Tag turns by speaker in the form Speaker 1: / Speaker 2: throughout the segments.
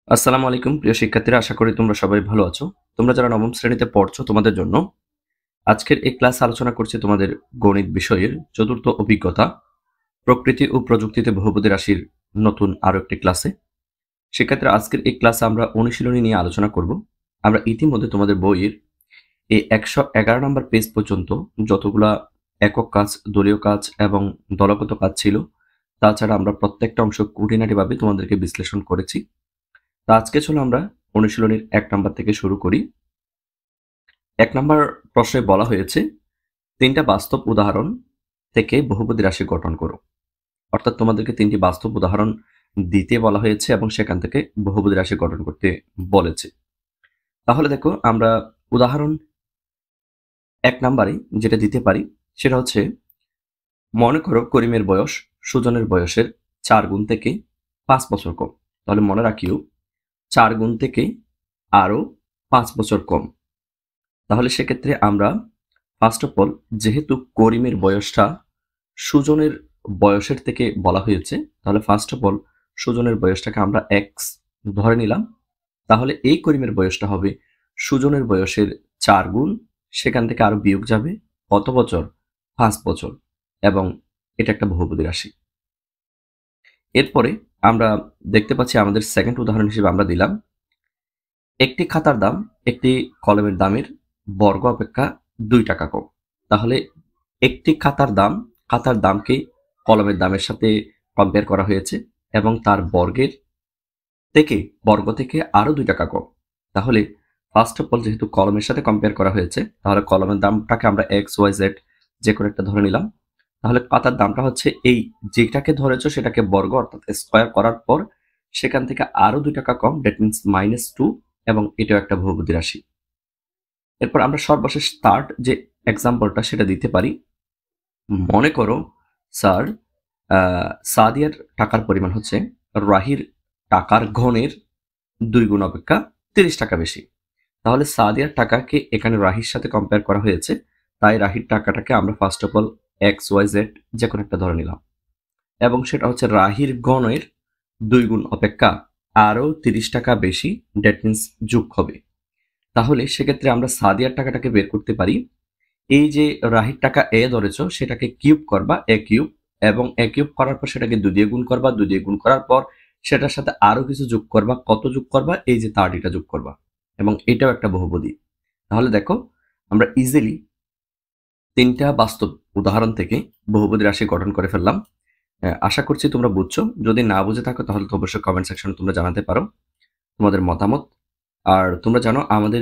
Speaker 1: আসসালামু আলাইকুম প্রিয় শিক্ষার্থীরা, আশা করি তোমরা সবাই ভালো আছো। তোমরা যারা নবম শ্রেণীতে পড়ছো তোমাদের জন্য আজকের এই ক্লাস আলোচনা করছি তোমাদের গণিত বিষয়ের চতুর্থ অভিজ্ঞতা প্রকৃতি ও প্রযুক্তিতে বহুপদী রাশির নতুন আরো একটি ক্লাসে। শিক্ষার্থীরা, আজকের এই ক্লাসে আমরা অনুশীলনী নিয়ে আলোচনা করব। আমরা ইতিমধ্যে তোমাদের বইয়ের এই 111 নম্বর পেজ পর্যন্ত যতগুলা একক কাজ, দলীয় কাজ এবং দলগত কাজ ছিল, তাছাড়া আমরা প্রত্যেকটা অংশ খুঁটিনাটিভাবে তোমাদেরকে বিশ্লেষণ করেছি। তা আজকে চলো আমরা অনুশীলনীর 1 নাম্বার থেকে শুরু করি। 1 নাম্বার প্রশ্নে বলা হয়েছে 3টা বাস্তব উদাহরণ থেকে বহুপদী রাশি গঠন করো। অর্থাৎ তোমাদেরকে 3টি বাস্তব উদাহরণ দিতে বলা হয়েছে এবং সেখান থেকে বহুপদী রাশি গঠন করতে বলেছে। তাহলে দেখো, আমরা উদাহরণ 1 নাম্বারে যেটা দিতে পারি সেটা হচ্ছে, মনে করো করিমের বয়স সুজনের বয়সের 4 গুণ থেকে 5 বছর কম। তাহলে মনে রাখিও 4 গুণ থেকে আরো 5 বছর কম। তাহলে সেক্ষেত্রে আমরা ফার্স্ট অফ অল, যেহেতু করিমের বয়সটা সুজনের বয়সের থেকে বলা হয়েছে, তাহলে ফার্স্ট অফ অল সুজনের বয়সটাকে আমরা এক্স ধরে নিলাম। তাহলে এই করিমের বয়সটা হবে সুজনের বয়সের 4 গুণ, সেখান থেকে আরো বিয়োগ যাবে কত বছর? 5 বছর। এবং এটা একটা বহুপদী রাশি। এরপরে আমরা দেখতে পাচ্ছি আমাদের সেকেন্ড উদাহরণ হিসেবে আমরা দিলাম, একটি খাতার দাম একটি কলমের দামের বর্গ অপেক্ষা 2 টাকা কম। তাহলে একটি খাতার দামকে কলমের দামের সাথে কম্পেয়ার করা হয়েছে এবং তার বর্গ থেকে আরো 2 টাকা কম। তাহলে ফার্স্ট অফ অল, যেহেতু কলমের সাথে কম্পেয়ার করা হয়েছে, তাহলে কলমের দামটাকে আমরা এক্স ওয়াই জেড যে কোনো একটা ধরে নিলাম। তাহলে খাতার দামটা হচ্ছে, এই যেটাকে ধরেছো সেটাকে বর্গ অর্থাৎ স্কোয়ার করার পর সেখান থেকে আরো 2 টাকা কম, দ্যাট মিনস -2, এবং এটাও একটা বহুপদী রাশি। এরপর আমরা সর্বশেষ থার্ড যে এক্সাম্পলটা সেটা দিতে পারি। মনে করো স্যার, সাদিয়ার টাকার পরিমাণ হচ্ছে রাহির টাকার ঘনের 2 গুণ অপেক্ষা 30 টাকা বেশি। তাহলে সাদিয়ার টাকাকে এখানে রাহির সাথে কম্পেয়ার করা হয়েছে, তাই রাহির টাকাটাকে আমরা first of all X Y Z যে কোনো একটা ধরে নিলাম, এবং সেটা হচ্ছে রাহির গণের 2 গুণ অপেক্ষা আরো 30 টাকা বেশি, দ্যাট মিনস যোগ হবে। তাহলে সেক্ষেত্রে আমরা সাদিয়ার টাকাটাকে বের করতে পারি। এই যে রাহির টাকা এ ধরেছ, সেটাকে কিউব করবা, এ কিউব, এবং এ কিউব করার পর সেটাকে 2 দিয়ে গুণ করবা, 2 দিয়ে গুণ করার পর সেটার সাথে আরো কিছু যোগ করবা। কত যোগ করবা? এই যে 30টা যোগ করবা, এবং এটাও একটা বহুপদী। তাহলে দেখো, আমরা ইজিলি 3টা বাস্তব উদাহরণ থেকে বহুপদী রাশি গঠন করে ফেললাম। আশা করছি তোমরা বুঝছো। যদি না বুঝে থাকো তাহলে তো অবশ্যই কমেন্ট সেকশনে তোমরা জানাতে পারো তোমাদের মতামত। আর তোমরা জানো, আমাদের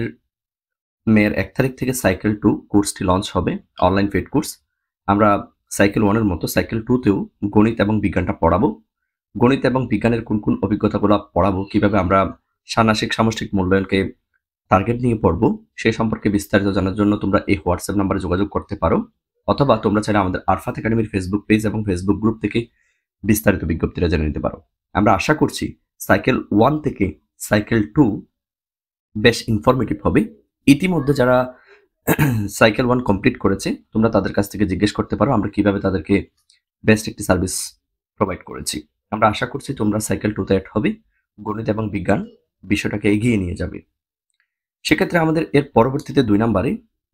Speaker 1: মের 1 তারিখ থেকে সাইকেল 2 কোর্সটি লঞ্চ হবে, অনলাইন পেইড কোর্স। আমরা সাইকেল 1 এর মতো সাইকেল 2 তেও গণিত এবং বিজ্ঞানটা পড়াবো। গণিত এবং বিজ্ঞানের কোন কোন অভিজ্ঞতাগুলো পড়াবো, কিভাবে আমরা ষান্মাসিক সামষ্টিক মূল্যায়নকে টার্গেট নিয়ে পড়বো, সেই সম্পর্কে বিস্তারিত জানার জন্য তোমরা এই হোয়াটসঅ্যাপ নাম্বারে যোগাযোগ করতে পারো, অথবা তোমরা চাইলে আমাদের আরফাত একাডেমির ফেসবুক পেজ এবং ফেসবুক গ্রুপ থেকে বিস্তারিত বিজ্ঞপ্তিটা জেনে নিতে পারো। আমরা আশা করছি সাইকেল 1 থেকে সাইকেল 2 বেশ ইনফরমেটিভ হবে। ইতিমধ্যে যারা সাইকেল 1 কমপ্লিট করেছে, তোমরা তাদের কাছ থেকে জিজ্ঞেস করতে পারো আমরা কিভাবে তাদেরকে বেস্ট একটি সার্ভিস প্রোভাইড করেছি। আমরা আশা করছি তোমরা সাইকেল 2তে অ্যাড হবে, গণিত এবং বিজ্ঞান বিষয়টাকে এগিয়ে নিয়ে যাবে। সেক্ষেত্রে আমাদের এর পরবর্তীতে 2 নম্বরে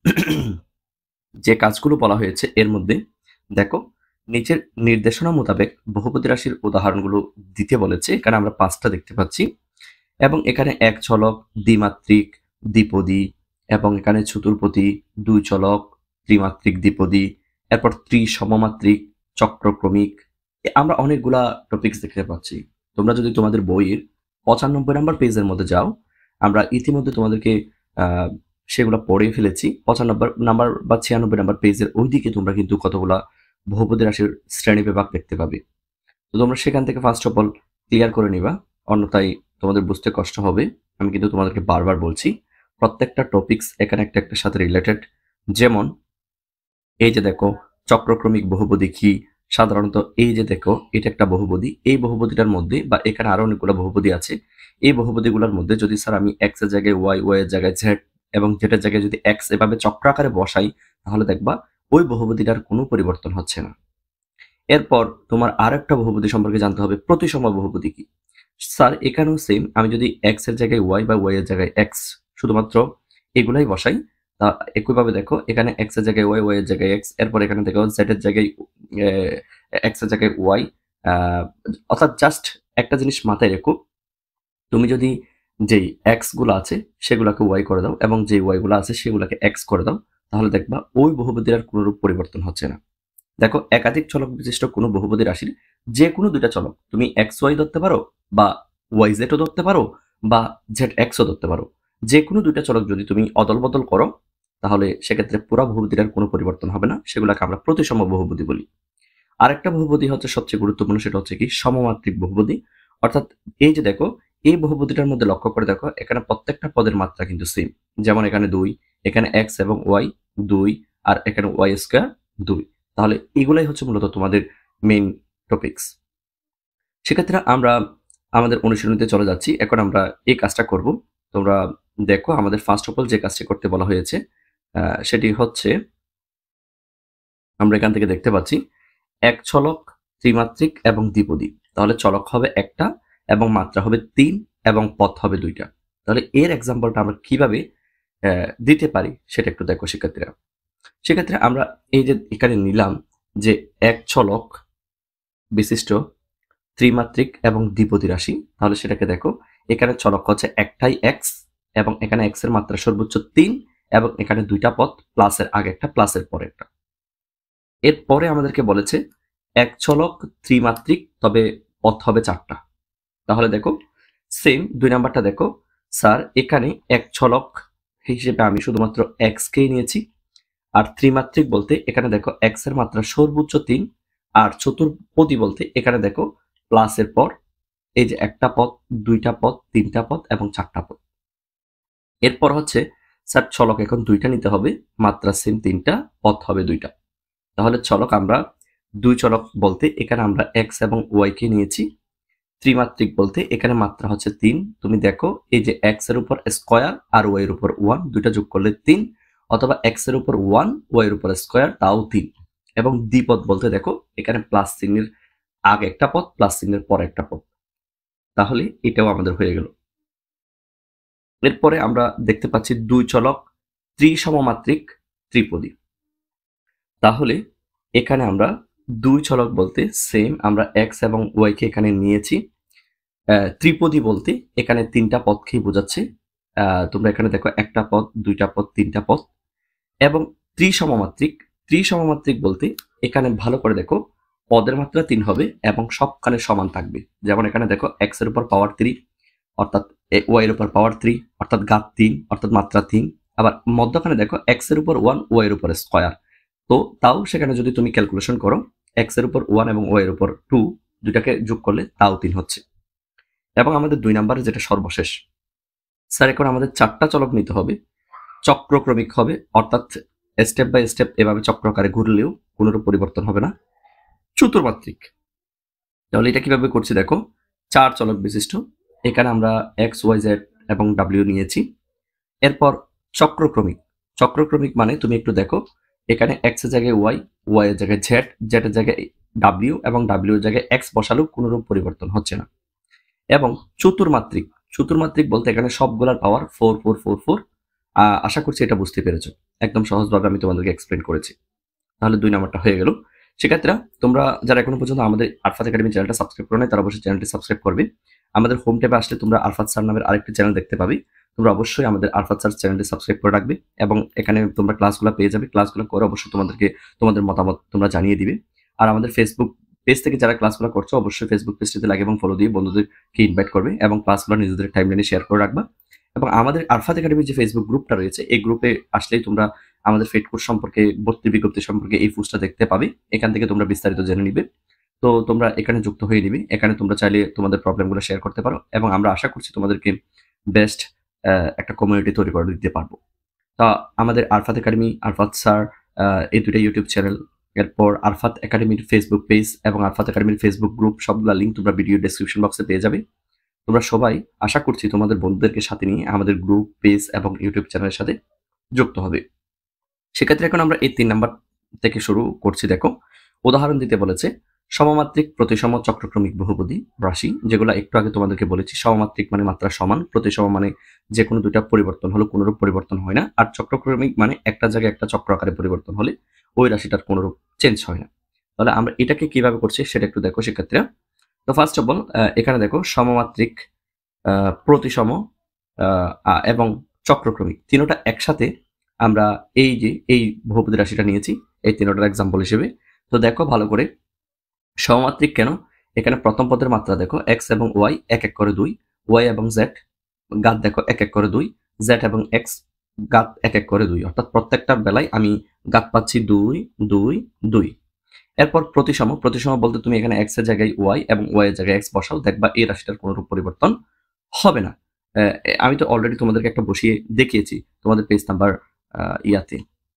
Speaker 1: যে কাজগুলো বলা হয়েছে, এর মধ্যে দেখো, নিচের নির্দেশনা মোতাবেক বহুপদী রাশির উদাহরণগুলো দিতে বলেছে। এখানে আমরা 5টা দেখতে পাচ্ছি, এবং এখানে এক চলক, দ্বিমাত্রিক, দ্বিপদী, এবং এখানে চতুর্পদী, 2 চলক, ত্রিমাত্রিক, দ্বিপদী, এরপর ত্রিসমমাত্রিক, চক্রক্রমিক, আমরা অনেকগুলা টপিকস দেখতে পাচ্ছি। তোমরা যদি তোমাদের বইয়ের 95 নম্বর পেজের মধ্যে যাও, আমরা ইতিমধ্যে তোমাদেরকে সেগুলো পড়ে ফেলেছি। 95 নাম্বার বা 96 নাম্বার পেজের ওইদিকে তোমরা কিন্তু কতগুলা বহুপদী রাশির শ্রেণী বিভাগ দেখতে পাবে। তো তোমরা সেখান থেকে ফার্স্ট অফ অল ক্লিয়ার করে নিবা, অন্যথায় তোমাদের বুঝতে কষ্ট হবে। আমি কিন্তু তোমাদেরকে বারবার বলছি, প্রত্যেকটা টপিকস এখানে একটা একটার সাথে রিলেটেড। যেমন এই যে দেখো, চক্রক্রমিক বহুপদী কি? সাধারণত এই যে দেখো, এটা একটা বহুপদী। এই বহুপদীটার মধ্যে, বা এখানে আরো অনেকগুলো বহুপদী আছে, এই বহুপদীগুলোর মধ্যে যদি স্যার আমি এক্স এর জায়গায় ওয়াই, ওয়াই এর জায়গায় জেড, এবং জেড জায়গায় যদি এক্স এভাবে চক্রাকারে বসাই, তাহলে দেখবা ওই বহুপদীটার কোনো পরিবর্তন হচ্ছে না। এরপর তোমার আরেকটা বহুপদী সম্পর্কে জানতে হবে, প্রতিসম বহুপদী কি? স্যার এখানেও সেম, আমি যদি এক্স এর জায়গায় ওয়াই বা ওয়াই এর জায়গায় এক্স শুধুমাত্র এগুলাই বসাই, তা একইভাবে দেখো এখানে এক্স এর জায়গায় ওয়াই, ওয়াই এর জায়গায় এক্স, এরপর এখানে দেখো জেড এর জায়গায় এক্স এর জায়গায় ওয়াই। অর্থাৎ জাস্ট একটা জিনিস মাথায় রেখো, তুমি যদি যেই এক্স গুলো আছে সেগুলোকে ওয়াই করে দাও এবং যে ওয়াই গুলো আছে সেগুলোকে এক্স করে দাও, তাহলে দেখবা ওই বহুপদীর আর কোনোরূপ পরিবর্তন হচ্ছে না। দেখো একাধিক চলক বিশিষ্ট কোনো বহুপদী রাশির যে কোনো দুইটা চলক তুমি এক্স ওয়াই ধরতে পারো বা ওয়াই জেডও ধরতে পারো বা জেড এক্সও ধরতে পারো, যে কোনো দুইটা চলক যদি তুমি অদল বদল করো তাহলে সেক্ষেত্রে পুরো বহুপদীর আর কোনো পরিবর্তন হবে না, সেগুলোকে আমরা প্রতিসম বহুপদী বলি। আরেকটা বহুপদী হচ্ছে সবচেয়ে গুরুত্বপূর্ণ, সেটা হচ্ছে কি সমমাত্রিক বহুপদী। অর্থাৎ এই যে দেখো এই বহুপদীটার মধ্যে লক্ষ্য করে দেখো এখানে প্রত্যেকটা পদের মাত্রা কিন্তু সেম, যেমন এখানে 2, এখানে এক্স এবং ওয়াই 2, আর এখানে ওয়াই স্কয়ার 2। তাহলে এগুলাই হচ্ছে মূলত তোমাদের মেইন টপিকস। সেক্ষেত্রে আমরা আমাদের অনুশীলনীতে চলে যাচ্ছি। এখন আমরা এই কাজটা করব। তোমরা দেখো আমাদের ফার্স্ট অফ অল যে কাজটি করতে বলা হয়েছে সেটি হচ্ছে, আমরা এখান থেকে দেখতে পাচ্ছি এক চলক, ত্রিমাত্রিক এবং দ্বিপদী। তাহলে চলক হবে একটা এবং মাত্রা হবে 3 এবং পথ হবে 2টা। তাহলে এর এক্সাম্পলটা আমরা কিভাবে দিতে পারি সেটা একটু দেখো শিক্ষার্থীরা। সেক্ষেত্রে আমরা এই যে এখানে নিলাম যে এক চলক বিশিষ্ট ত্রিমাত্রিক এবং দ্বিপদী রাশি, তাহলে সেটাকে দেখো এখানে চলক হচ্ছে একটাই এক্স এবং এখানে এক্স এর মাত্রা সর্বোচ্চ 3 এবং এখানে 2টা পথ, প্লাসের আগে একটা প্লাসের পরে একটা। এরপরে আমাদেরকে বলেছে এক চলক ত্রিমাত্রিক, তবে পথ হবে 4টা। তাহলে দেখো সেম 2 নাম্বারটা দেখো, স্যার এখানে এক চলক হিসেবে আমি শুধুমাত্র এক্স কে নিয়েছি, আর ত্রিমাত্রিক বলতে এখানে দেখো এক্স এর মাত্রা সর্বোচ্চ 3, আর চতুর্পদী বলতে এখানে দেখো প্লাসের পর এই যে একটা পথ, 2টা পথ, 3টা পথ এবং 4টা পথ। এরপর হচ্ছে স্যার চলক এখন 2টা নিতে হবে, মাত্রা সেম 3টা, পথ হবে 2টা। তাহলে চলক আমরা 2 চলক বলতে এখানে আমরা এক্স এবং ওয়াই কে নিয়েছি। ত্রিমাত্রিক বলতে এখানে মাত্রা হচ্ছে 3, তুমি দেখো এই যে এক্স এর উপর স্কয়ার আর ওয়াই এর উপর 1, দুইটা যোগ করলে 3, অথবা এক্স এর উপর 1 ওয়াই এর উপর স্কয়ার, তাও 3। এবং দ্বিপদ বলতে দেখো এখানে প্লাস চিহ্নের আগে একটা পদ, প্লাস চিহ্নের পরে একটা পদ। তাহলে এটাও আমাদের হয়ে গেল। এরপরে আমরা দেখতে পাচ্ছি 2 চলক ত্রিসমমাত্রিক ত্রিপদী। তাহলে এখানে আমরা 2 চলক বলতে সেম আমরা এক্স এবং ওয়াই কে এখানে নিয়েছি। ত্রিপদী বলতে এখানে 3টা পদকেই বোঝাচ্ছে। তোমরা এখানে দেখো একটা পদ, 2টা পদ, 3টা পদ। এবং ত্রিসমমাত্রিক বলতে এখানে ভালো করে দেখো পদের মাত্রা 3 হবে এবং সবখানে সমান থাকবে। যেমন এখানে দেখো এক্স এর উপর পাওয়ার 3 অর্থাৎ ওয়াই এর উপর পাওয়ার 3 অর্থাৎ ঘাত 3 অর্থাৎ মাত্রা 3। আবার মধ্যখানে দেখো এক্স এর উপর 1 ওয়াই এর উপর স্কয়ার, তো তাও সেখানে যদি তুমি ক্যালকুলেশন করো এক্স এর উপর 1 এবং ওয়াই এর উপর 2, দুটাকে যোগ করলে তাও 3 হচ্ছে। এবং আমাদের 2 নাম্বারে যেটা সর্বশেষ, স্যার এখন আমাদের 4টা চলক নিতে হবে, চক্রক্রমিক হবে, অর্থাৎ স্টেপ বাই স্টেপ এভাবে চক্রাকারে ঘুরলেও কোনোরূপ পরিবর্তন হবে না। চতুর্মাত্রিক, তাহলে এটা কিভাবে করছি দেখো, 4 চলক বিশিষ্ট, এখানে আমরা এক্স ওয়াই জেড এবং ডাব্লিউ নিয়েছি। এরপর চক্রক্রমিক মানে তুমি একটু দেখো এখানে এক্স এর জায়গায় ওয়াই, ওয়াই এর জায়গায় জেড, জেড এর জায়গায় ডাব্লিউ এবং ডাব্লিউ এর জায়গায় এক্স বসালেও কোনোরূপ পরিবর্তন হচ্ছে না। এবং চতুর্মাত্রিক বলতে এখানে সবগুলার পাওয়ার 4 4 4 4। আশা করছি এটা বুঝতে পেরেছো, একদম সহজভাবে আমি তোমাদেরকে এক্সপ্লেন করেছি। তাহলে 2 নাম্বারটা হয়ে গেল। সেক্ষেত্রে তোমরা যারা এখনো পর্যন্ত আমাদের আরফাত একাডেমি চ্যানেলটা সাবস্ক্রাইব করো নাই, তারা অবশ্যই চ্যানেলটি সাবস্ক্রাইব করবে। আমাদের হোম ট্যাবে আসলে তোমরা আরফাত স্যার নামের আরেকটি চ্যানেল দেখতে পাবে, তোমরা অবশ্যই আমাদের আরফাত স্যার চ্যানেলটি সাবস্ক্রাইব করে রাখবে এবং এখানে তোমরা ক্লাসগুলো পেয়ে যাবে। ক্লাসগুলো করে অবশ্যই তোমাদের মতামত তোমরা জানিয়ে দিবে। আর আমাদের ফেসবুক পেজ থেকে যারা ক্লাসগুলো করছো অবশ্যই ফেসবুক পেজটিতে লাইক এবং ফলো দিয়ে বন্ধুদেরকে ইনভাইট করবে এবং ক্লাসগুলো নিজেদের টাইমলাইনে শেয়ার করে রাখবা। এবং আমাদের আরফাত একাডেমির যে ফেসবুক গ্রুপটা রয়েছে, এই গ্রুপে আসলেই তোমরা আমাদের ফেড কোর্স সম্পর্কে, ভর্তি বিজ্ঞপ্তি সম্পর্কে এই পোস্টটা দেখতে পাবে। এখান থেকে তোমরা বিস্তারিত জেনে নিবে। তো তোমরা এখানে যুক্ত হয়ে নিবে, এখানে তোমরা চাইলে তোমাদের প্রবলেমগুলো শেয়ার করতে পারো এবং আমরা আশা করছি তোমাদেরকে বেস্ট একটা কমিউনিটি তৈরি করে দিতে পারবো। তা আমাদের আরফাত একাডেমি, আরফাত স্যার, এই দুটো ইউটিউব চ্যানেল, এরপর আরফাত একাডেমির ফেসবুক পেজ এবং আরফাত একাডেমির ফেসবুক গ্রুপ, সবগুলা লিঙ্ক তোমরা ভিডিও ডেসক্রিপশন বক্সে পেয়ে যাবে। তোমরা সবাই আশা করছি তোমাদের বন্ধুদেরকে সাথে নিয়ে আমাদের গ্রুপ, পেজ এবং ইউটিউব চ্যানেলের সাথে যুক্ত হবে। সেক্ষেত্রে এখন আমরা এই 3 নাম্বার থেকে শুরু করছি। দেখো উদাহরণ দিতে বলেছে, সমমাত্রিক প্রতিসম চক্রক্রমিক বহুপদী রাশি, যেগুলো একটু আগে তোমাদেরকে বলেছি। সমমাত্রিক মানে মাত্রা সমান, প্রতিসম মানে যে কোনো দুইটা পরিবর্তন হলো কোনোরূপ পরিবর্তন হয় না, আর চক্রক্রমিক মানে একটা জায়গায় একটা চক্র আকারে পরিবর্তন হলে ওই রাশিটার কোনোরূপ চেঞ্জ হয় না। তাহলে আমরা এটাকে কিভাবে করছি সেটা একটু দেখো শিক্ষার্থীরা। তো ফার্স্ট অফ অল এখানে দেখো সমমাত্রিক, প্রতিসম এবং চক্রক্রমিক তিনোটা একসাথে আমরা এই যে এই বহুপদী রাশিটা নিয়েছি এই তিনোটার এক্সাম্পল হিসেবে। তো দেখো ভালো করে, সমমাত্রিক কেন? এখানে প্রথম পদের মাত্রা দেখো এক্স এবং ওয়াই এক এক করে 2, ওয়াই এবং জেড ঘাত দেখো এক এক করে 2, জেড এবং এক্স ঘাত এক এক করে 2, অর্থাৎ প্রত্যেকটার বেলায় আমি ঘাত পাচ্ছি 2 2 2। এরপর প্রতিসম, প্রতিসম বলতে তুমি এখানে এক্স এর জায়গায় ওয়াই এবং ওয়াই এর জায়গায় এক্স বসাও, দেখবা এই রাশিটার কোনো রূপ পরিবর্তন হবে না। আমি তো অলরেডি তোমাদেরকে একটা বসিয়ে দেখিয়েছি তোমাদের পেজ নাম্বার ইয়াতে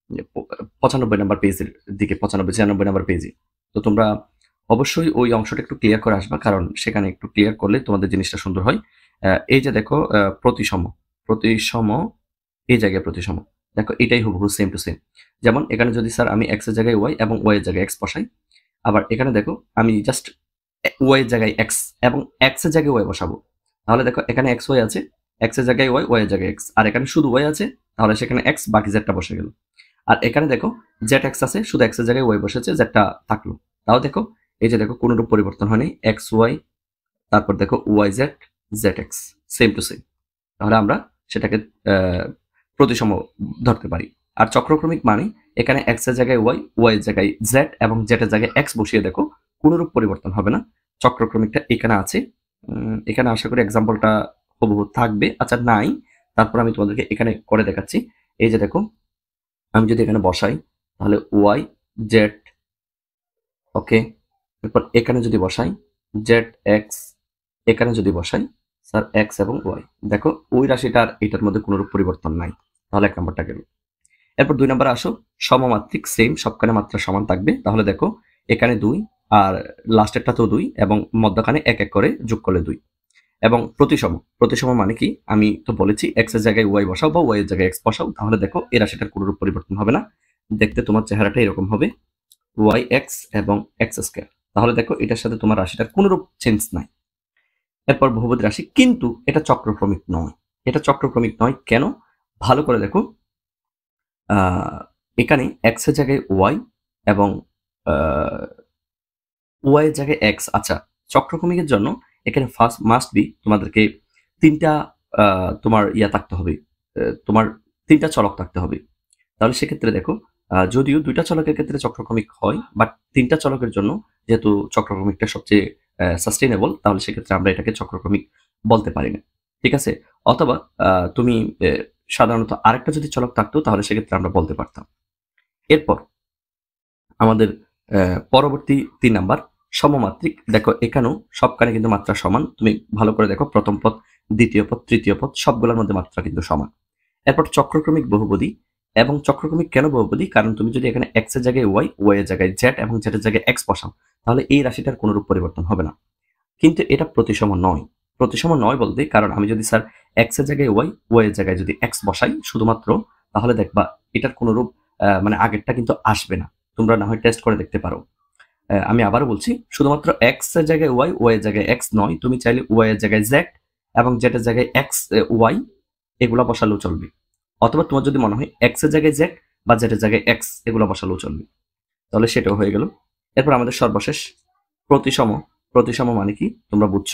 Speaker 1: 95 নাম্বার পেজের দিকে, 95-96 নাম্বার পেজে। তো তোমরা অবশ্যই ওই অংশটা একটু ক্লিয়ার করে আসবা, কারণ সেখানে একটু ক্লিয়ার করলে তোমাদের জিনিসটা সুন্দর হয়। এই যে দেখো প্রতিসম, প্রতিসম এই জায়গায় প্রতিসম, দেখো এটাই হুবহু সেম টু সেম। যেমন এখানে যদি স্যার আমি এক্স এর জায়গায় ওয়াই এবং ওয়াই এর জায়গায় এক্স বসাই, আবার এখানে দেখো আমি জাস্ট ওয়াই এর জায়গায় এক্স এবং এক্স এর জায়গায় ওয়াই বসাবো, তাহলে দেখো এখানে এক্স ওয়াই আছে, এক্স এর জায়গায় ওয়াই, ওয়াই এর জায়গায় এক্স, আর এখানে শুধু ওয়াই আছে, তাহলে সেখানে এক্স, বাকি জেডটা বসে গেল। আর এখানে দেখো জেড এক্স আছে, শুধু এক্স এর জায়গায় ওয়াই বসেছে, জেডটা থাকলো। তাও দেখো এই যে দেখো কোনোরূপ পরিবর্তন হয়নি, এক্স ওয়াই, তারপর দেখো Y Z, Z X same to same. তাহলে আমরা সেটাকে প্রতিসম ধরতে পারি। আর চক্রক্রমিক মানে এখানে এক্স এর জায়গায় ওয়াই, ওয়াই এর জায়গায় জেড এবং জেড এর জায়গায় এক্স বসিয়ে দেখো কোনোরূপ পরিবর্তন হবে না। চক্রক্রমিকটা এখানে আছে, এখানে আশা করি এক্সাম্পলটা হুবহু থাকবে। আচ্ছা নাই, তারপর আমি তোমাদেরকে এখানে করে দেখাচ্ছি। এই যে দেখো আমি যদি এখানে বসাই তাহলে ওয়াই জেড, ওকে, এরপর এখানে যদি বসাই জেড এক্স, এখানে যদি বসাই স্যার এক্স এবং ওয়াই, দেখো ওই রাশিটার এটার মধ্যে কোনোরূপ পরিবর্তন নাই, তাহলে 1 নম্বরটা গেল। এরপর 2 নম্বরে আসো, সমমাত্রিক সেম, সবখানে মাত্রা সমান থাকবে, তাহলে দেখো এখানে 2 আর লাস্টেরটাতেও 2 এবং মধ্যখানে এক এক করে যোগ করলে 2। এবং প্রতিসম, প্রতিসম মানে কি? আমি তো বলেছি এক্স এর জায়গায় ওয়াই বসাও বা ওয়াই এর জায়গায় এক্স বসাও, তাহলে দেখো এই রাশিটার কোনোরূপ পরিবর্তন হবে না, দেখতে তোমার চেহারাটা এরকম হবে, ওয়াই এক্স এবং এক্স স্কয়ার। তাহলে দেখো এটার সাথে তোমার রাশিটার কোনোরূপ চেঞ্জ নাই। এরপর বহুপদী রাশি, কিন্তু এটা চক্রক্রমিক নয়। এটা চক্রক্রমিক নয় কেন? ভালো করে দেখো, এখানে এক্স এর জায়গায় ওয়াই এবং ওয়াই এর জায়গায় এক্স। আচ্ছা, চক্রক্রমিকের জন্য এখানে ফার্স্ট মাস্ট বি তোমাদেরকে তিনটা তোমার ইয়া থাকতে হবে, তোমার তিনটা চলক থাকতে হবে। তাহলে সেক্ষেত্রে দেখো যদিও দুইটা চলকের ক্ষেত্রে চক্রক্রমিক হয়, বাট তিনটা চলকের জন্য যেহেতু চক্রক্রমিকটা সবচেয়ে সাস্টেইনেবল, তাহলে সেক্ষেত্রে আমরা এটাকে চক্রক্রমিক বলতে পারি না, ঠিক আছে? অথবা তুমি সাধারণত আরেকটা যদি চলক থাকতো তাহলে সেক্ষেত্রে আমরা বলতে পারতাম। এরপর আমাদের পরবর্তী 3 নাম্বার সমমাত্রিক, দেখো এখানেও সবখানে কিন্তু মাত্রা সমান। তুমি ভালো করে দেখো প্রথম পদ, দ্বিতীয় পদ, তৃতীয় পদ সবগুলোর মধ্যে মাত্রা কিন্তু সমান। এরপর চক্রক্রমিক বহুপদী, এবং চক্রক্রমিক কেন বহুপদী? কারণ তুমি যদি এখানে এক্স এর জায়গায় ওয়াই, ওয়াই এর জায়গায় জেড এবং জেড এর জায়গায় এক্স বসাও, তাহলে এই রাশিটার কোনোরূপ পরিবর্তন হবে না। কিন্তু এটা প্রতিসম নয়। প্রতিসম নয় বলতে কারণ আমি যদি স্যার এক্স এর জায়গায় ওয়াই, ওয়াই এর জায়গায় যদি এক্স বসাই শুধুমাত্র, তাহলে দেখবা এটার কোনোরূপ মানে আগেরটা কিন্তু আসবে না। তোমরা না হয় টেস্ট করে দেখতে পারো। আমি আবারও বলছি, শুধুমাত্র এক্স এর জায়গায় ওয়াই, ওয়াই এর জায়গায় এক্স নয়, তুমি চাইলে ওয়াই এর জায়গায় জেড এবং জেড এর জায়গায় এক্স ওয়াই এগুলা বসালেও চলবে। অথবা তোমার যদি মনে হয় এক্স এর জায়গায় জেড বা জেড এর জায়গায় এক্স এগুলো বসালেও চলবে, তাহলে সেটাও হয়ে গেল। এরপর আমাদের সর্বশেষ প্রতিসম। প্রতিসম মানে কি তোমরা বুঝছো,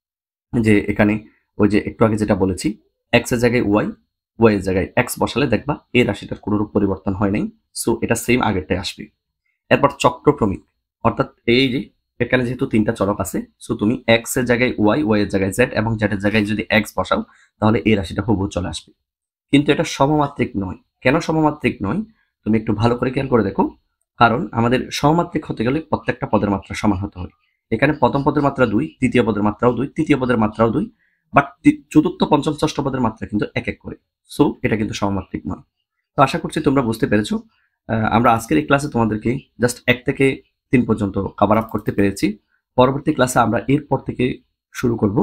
Speaker 1: যে এখানে ওই যে একটু আগে যেটা বলেছি, এক্স এর জায়গায় ওয়াই, ওয়াই এর জায়গায় এক্স বসালে দেখবা এই রাশিটার কোনোরূপ পরিবর্তন হয় নাই, সো এটা সেম আগেরটাই আসবে। এরপর চক্রক্রমিক, অর্থাৎ এই যে এখানে যেহেতু তিনটা চলক আছে, সো তুমি এক্স এর জায়গায় ওয়াই, ওয়াই এর জায়গায় জেড এবং জেড এর জায়গায় যদি এক্স বসাও, তাহলে এই রাশিটা হুবহু চলে আসবে। কিন্তু এটা সমমাত্রিক নয়। কেন সমমাত্রিক নয়? তুমি একটু ভালো করে খেয়াল করে দেখো, কারণ আমাদের সমমাত্রিক হতে গেলে প্রত্যেকটা পদের মাত্রা সমান হতে হয়। এখানে প্রথম পদের মাত্রা 2, দ্বিতীয় পদের মাত্রাও 2, তৃতীয় পদের মাত্রাও 2, বাট চতুর্থ, পঞ্চম, ষষ্ঠ পদের মাত্রা কিন্তু এক এক করে, সো এটা কিন্তু সমমাত্রিক নয়। তো আশা করছি তোমরা বুঝতে পেরেছো। আমরা আজকের এই ক্লাসে তোমাদেরকে জাস্ট 1 থেকে 3 পর্যন্ত কভার আপ করতে পেরেছি। পরবর্তী ক্লাসে আমরা এরপর থেকে শুরু করব।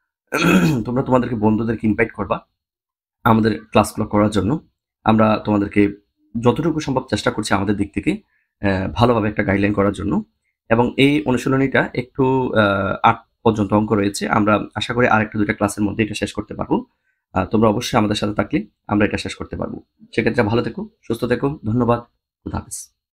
Speaker 1: তোমরা তোমাদেরকে বন্ধুদেরকে ইনভাইট করবা আমাদের ক্লাসগুলো করার জন্য। আমরা তোমাদেরকে যতটুকু সম্ভব চেষ্টা করছি আমাদের দিক থেকে ভালোভাবে একটা গাইডলাইন করার জন্য। এবং এই অনুশীলনীটা একটু 8 পর্যন্ত অঙ্ক রয়েছে। আমরা আশা করি আরেকটা 2টা ক্লাসের মধ্যে এটা শেষ করতে পারবো। তোমরা অবশ্যই আমাদের সাথে থাকলে আমরা এটা শেষ করতে পারবো। সেক্ষেত্রে ভালো থেকো, সুস্থ থেকো। ধন্যবাদ। খুদা হাফেজ।